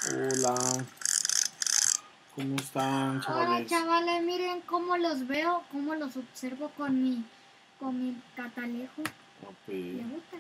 Hola, ¿cómo están, Hola chavales? chavales, miren cómo los veo, cómo los observo con mi catalejo. ¿Les gusta?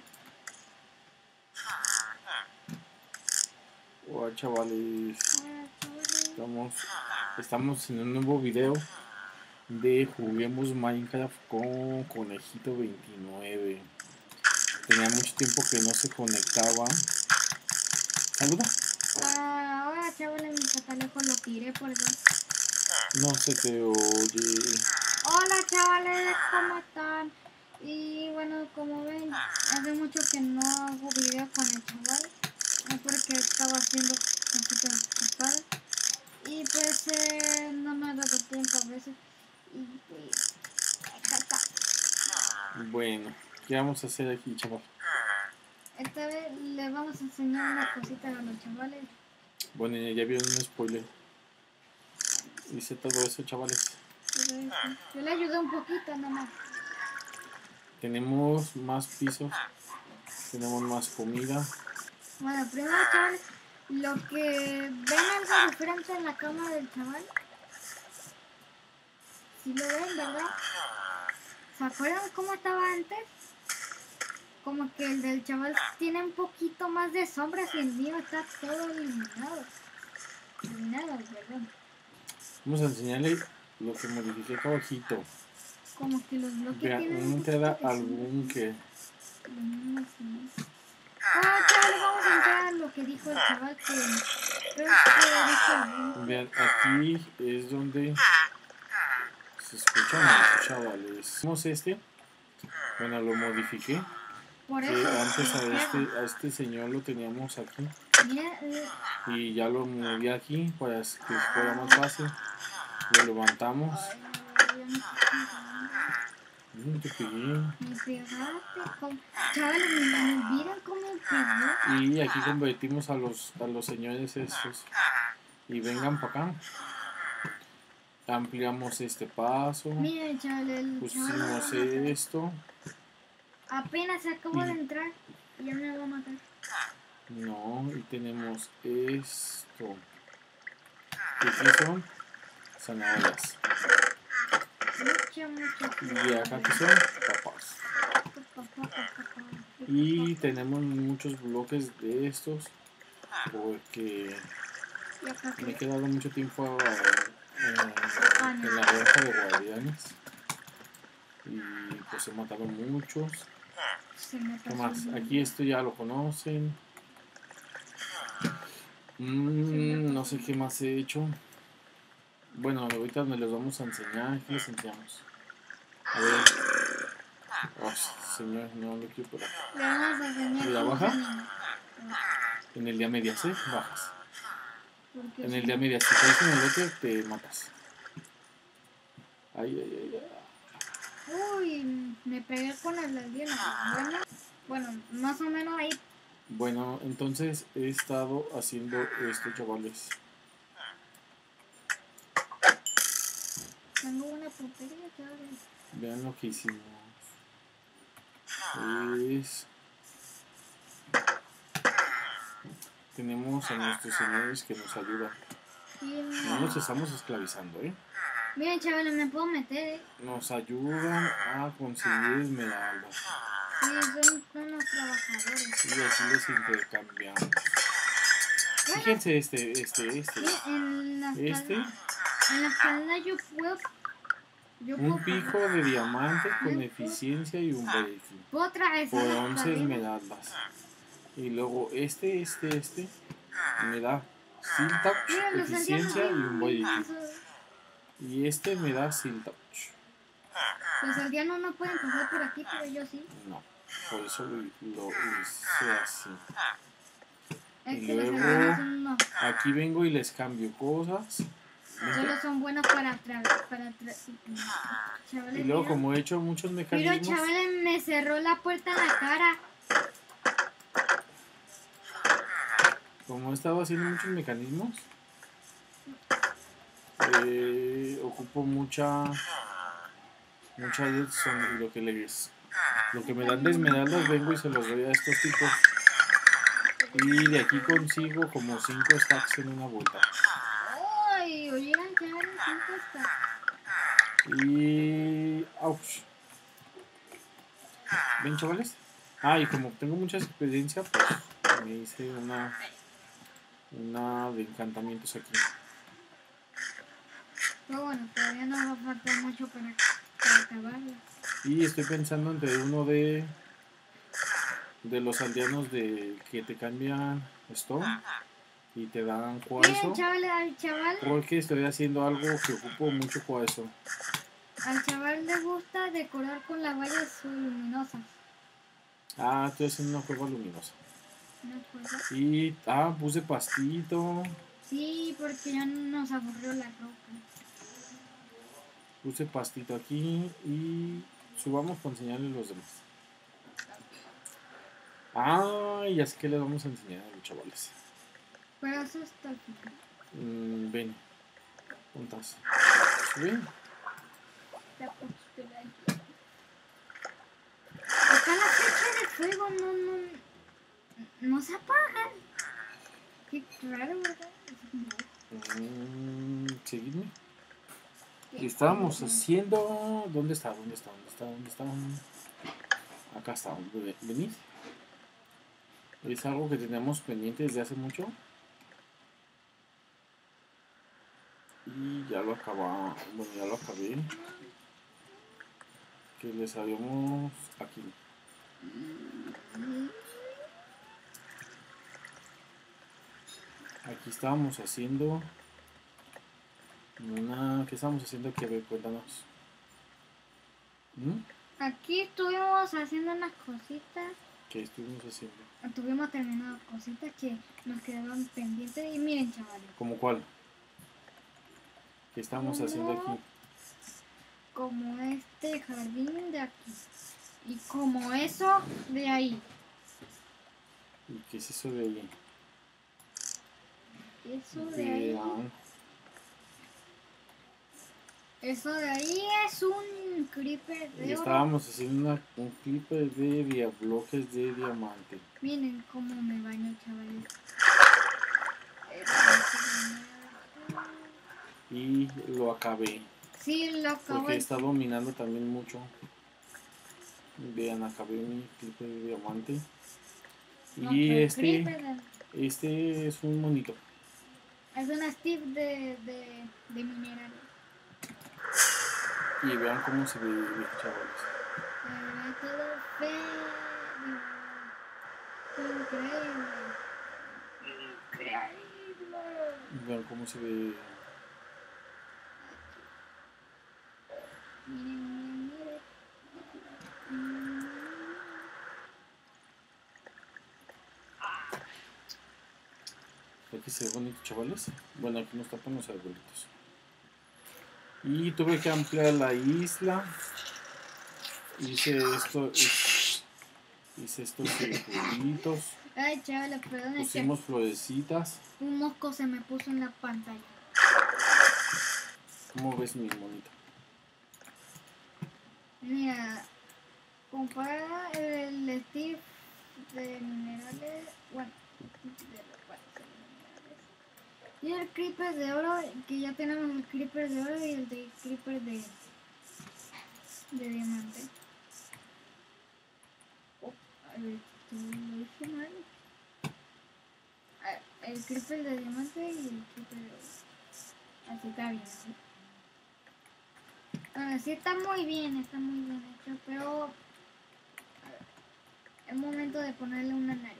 Hola, chavales. Hola chavales. Estamos en un nuevo video de Juguemos Minecraft con Conejito 29. Tenía mucho tiempo que no se conectaba. Saluda. Hola chavales, mi catalejo lo tiré por dos. No se te oye. Hola chavales, ¿cómo están? Y bueno, como ven, hace mucho que no hago video con el chaval, porque estaba haciendo cositas ocupadas. Y pues no me ha dado tiempo a veces. Y pues, acá. Bueno, ¿qué vamos a hacer aquí, chaval? Esta vez les vamos a enseñar una cosita a los chavales. Bueno, ya vieron un spoiler. Hice todo eso, chavales. Yo le ayudé un poquito nomás. Tenemos más pisos. Tenemos más comida. Bueno, primero chavales, lo que ven algo diferente en la cama del chaval. Si lo ven, ¿verdad? ¿Se acuerdan cómo estaba antes? Como que el del chaval tiene un poquito más de sombras y el mío está todo iluminado. Iluminado, perdón. Vamos a enseñarle lo que modifiqué acá abajito. Como que los bloques Vean, tienen un un poquito queda de algún que... chavales, vamos a entrar a lo que dijo el chaval que creo que dijo Vean, aquí es donde se escuchan más, chavales. Vemos este. Bueno, lo modifiqué. por Que eso antes a este señor lo teníamos aquí. mira, Y ya lo moví aquí para que fuera más fácil. Lo levantamos. No te pegué. me pegaste chavales, miren cómo me pegó. Y aquí convertimos a los señores estos. Y vengan para acá. Ampliamos este paso. Miren chavales, el Pusimos chaval esto. apenas acabo de entrar y ya me va a matar. No, y tenemos esto. ¿Qué son? Zanahorias. Mucho. Y acá que son papas. Y tenemos muchos bloques de estos porque me he quedado mucho tiempo en la granja de guardianes y pues he matado muchos. ¿Qué más? Aquí esto ya lo conocen. No sé qué más he hecho. Bueno, ahorita me los vamos a enseñar. ¿Qué les enseñamos? A ver. Oh, señor, no lo quiero por acá. ¿La baja? En el día media, ¿sí? Bajas. En el día media, si caes en el otro, te matas. Ay. Uy, me pegué con el alien. Bueno, más o menos ahí. Bueno, entonces he estado haciendo esto, chavales. Tengo una puntería, chavales. Vean lo que hicimos. Tenemos a nuestros señores que nos ayudan. No nos estamos esclavizando, ¿eh? Miren, chavales, me puedo meter, Nos ayudan a conseguir esmeraldas. Sí, son unos trabajadores. Y aquí les intercambiamos. Fíjense este. En la escalera yo puedo un pico de diamante con eficiencia y un breaking. Puedo atravesar por 11 esmeraldas. Y luego este me da Seal Touch, eficiencia y un breaking. Y este me da Seal Touch. Los aldeanos no pueden pasar por aquí, pero yo sí. No, por eso lo hice así. Es y que luego aquí vengo y les cambio cosas. Solo son buenos para y luego como he hecho muchos mecanismos. Pero chavales, me cerró la puerta en la cara. Como he estado haciendo muchos mecanismos, ocupo mucha redstone y lo que me dan de esmeraldas vengo y se los doy a estos tipos. Y de aquí consigo como 5 stacks en una vuelta. ¡Ay! Oyeran, chavales, ¿cuánto está? Y... ¡Auch! ¿Ven, chavales? Ah, y como tengo mucha experiencia, pues me hice una de encantamientos aquí. Pero bueno, todavía nos va a faltar mucho para acabarla. Y estoy pensando entre uno de los aldeanos que te cambian stone y te dan Miren, cuarzo. chavales, Porque estoy haciendo algo que ocupo mucho cuarzo. al chaval le gusta decorar con las vallas luminosas. Ah, estoy haciendo una cueva luminosa. ¿No acuerdo? Y puse pastito. Sí, porque ya nos aburrió la roca. Puse pastito aquí y subamos para enseñarles a los demás. Ya sé que les vamos a enseñar a los chavales. Pero eso está aquí. Ven, juntas. Ven. Acá la flecha de fuego no se apaga. Qué raro, ¿verdad? Seguidme. ¿Qué estábamos haciendo? ¿Dónde está? Acá está. Venid. Es algo que tenemos pendiente desde hace mucho. Y ya lo acabamos. Bueno, ya lo acabé. Que les habíamos aquí. Aquí estábamos haciendo ¿qué estábamos haciendo aquí? A ver, cuéntanos. Aquí estuvimos haciendo unas cositas. ¿Qué estuvimos haciendo? Estuvimos terminando cositas que nos quedaban pendientes. Y miren, chavales. ¿Cómo cuál? ¿Qué estamos haciendo aquí? Como este jardín de aquí. Y como eso de ahí. ¿Y qué es eso de ahí? Eso de ahí. Eso de ahí es un creeper de oro. Estábamos haciendo un creeper de bloques de diamante. Miren cómo me baño, chavales. Y lo acabé. Sí, lo acabé. Porque está dominando también mucho. Vean, acabé mi creeper de diamante. Y este es un monito. Es una Steve de minerales. Y vean cómo se ve, chavales. Se ve todo feo. Increíble. Vean cómo se ve. Miren. Aquí se ve bonito, chavales. Bueno, aquí nos tapan los arbolitos. Y tuve que ampliar la isla. Hice estos circulitos. Ay, chavales, perdón. Pusimos florecitas. Un mosco se me puso en la pantalla. ¿Cómo ves, mi monito? Mira, compara el Steve de minerales. Bueno, y el creeper de oro, que ya tenemos el creeper de oro y el de creeper de diamante. A ver, lo hice mal. El creeper de diamante y el creeper de oro. Así está bien, ¿sí? Bueno, sí está muy bien hecho, pero es momento de ponerle una nariz.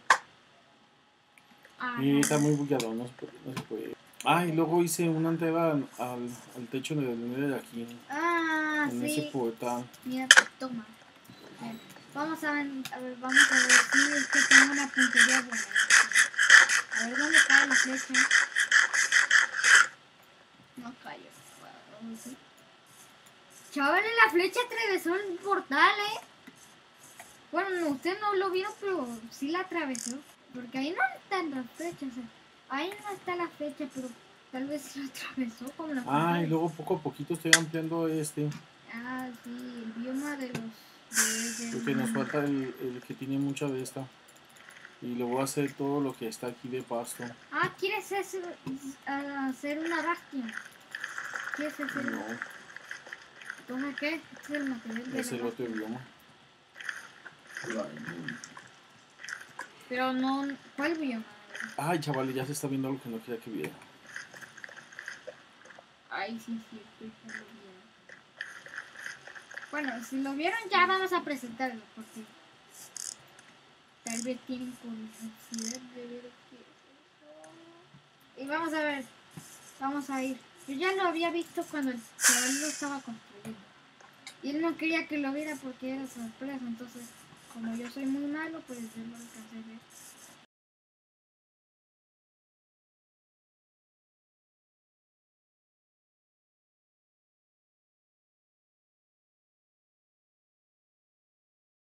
Está muy bugueado, no se puede. Y luego hice una entrega al techo de aquí. En ese portal. Mira, toma. Bien. Vamos a ver si es que tengo una puntería buena. A ver dónde cae la flecha. No cayó. Chavales, la flecha atravesó el portal, Bueno, no, ustedes no lo vieron, pero sí la atravesó. Porque ahí no están las flechas. Ahí no está la flecha, pero tal vez la atravesó como la y luego poco a poquito estoy ampliando sí, el bioma de los... porque nos falta el que tiene mucha de esta. Y le voy a hacer todo lo que está aquí de pasto. Ah, ¿quieres hacer una bastion? ¿Quieres hacer? No, Entonces, ¿qué? Este es el material de es la el otro bastion. idioma. Pero no, ¿cuál bioma? Ay, chavales, ya se está viendo algo que no quería que viera. Ay, sí, estoy ya lo vieron. Bueno, si lo vieron ya vamos a presentarlo, porque tal vez tienen curiosidad de ver qué es eso. Y vamos a ver, vamos a ir. Yo ya lo había visto cuando el chaval lo estaba construyendo. Y él no quería que lo viera porque era sorpresa, entonces como yo soy muy malo, pues yo lo alcancé a ver.